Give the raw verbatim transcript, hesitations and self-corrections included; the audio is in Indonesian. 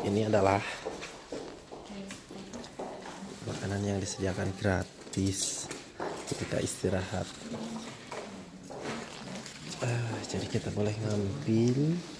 Ini adalah makanan yang disediakan gratis ketika istirahat. Uh, jadi kita boleh ngambil